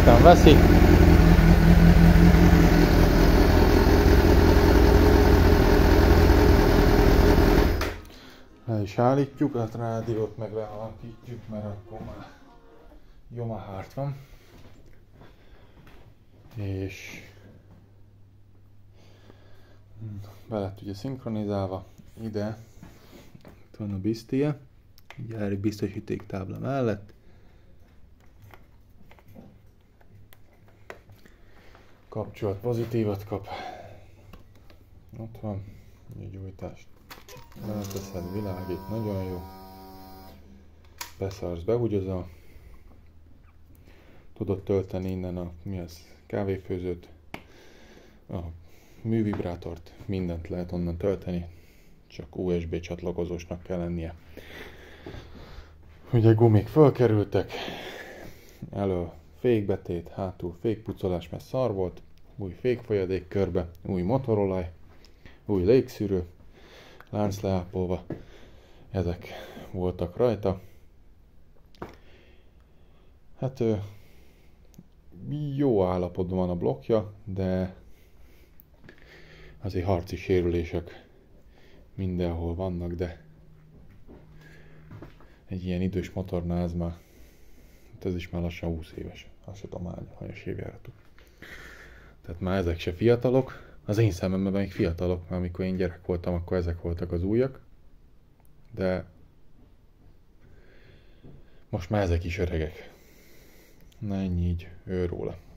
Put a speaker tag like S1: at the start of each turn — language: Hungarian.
S1: szépen veszi. Le is állítjuk, a rádiót meg lehalkítjuk, mert akkor már Yamaha-t van. És be lett ugye szinkronizálva, ide itt van a biztie, gyári biztosítéktábla mellett. Kapcsolat pozitívat kap. Ott van, a gyújtást beleteszed, világít, nagyon jó. Beszarsz, behugyozol. Tudod tölteni innen a kávéfőzőt, a művibrátort, mindent lehet onnan tölteni, csak USB csatlakozósnak kell lennie. Ugye gumik fölkerültek, elő fékbetét, hátul fékpucolás, mert szar volt, új fékfolyadék körbe, új motorolaj, új légszűrő, lánc leápolva, ezek voltak rajta. Hát jó állapotban van a blokkja, de azért harci sérülések mindenhol vannak, de egy ilyen idős motornál ez már, ez is már lassan 20 éves, azt se tudom már, hanyas évjáratuk. Tehát már ezek se fiatalok, az én szememben még fiatalok, mert amikor én gyerek voltam, akkor ezek voltak az újak, de most már ezek is öregek. Na ennyi így őróla.